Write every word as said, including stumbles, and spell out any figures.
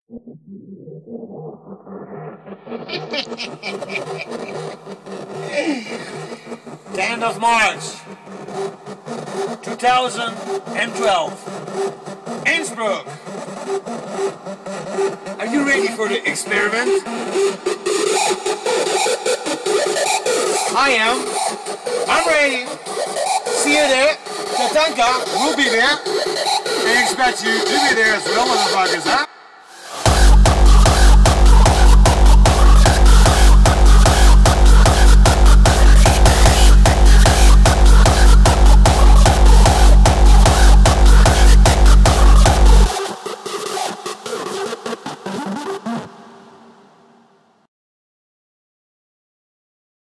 tenth of March two thousand twelve, Innsbruck. Are you ready for the experiment? I am. I'm ready. See you there. Tatanka will be there. And expect you to be there as well, motherfuckers, huh?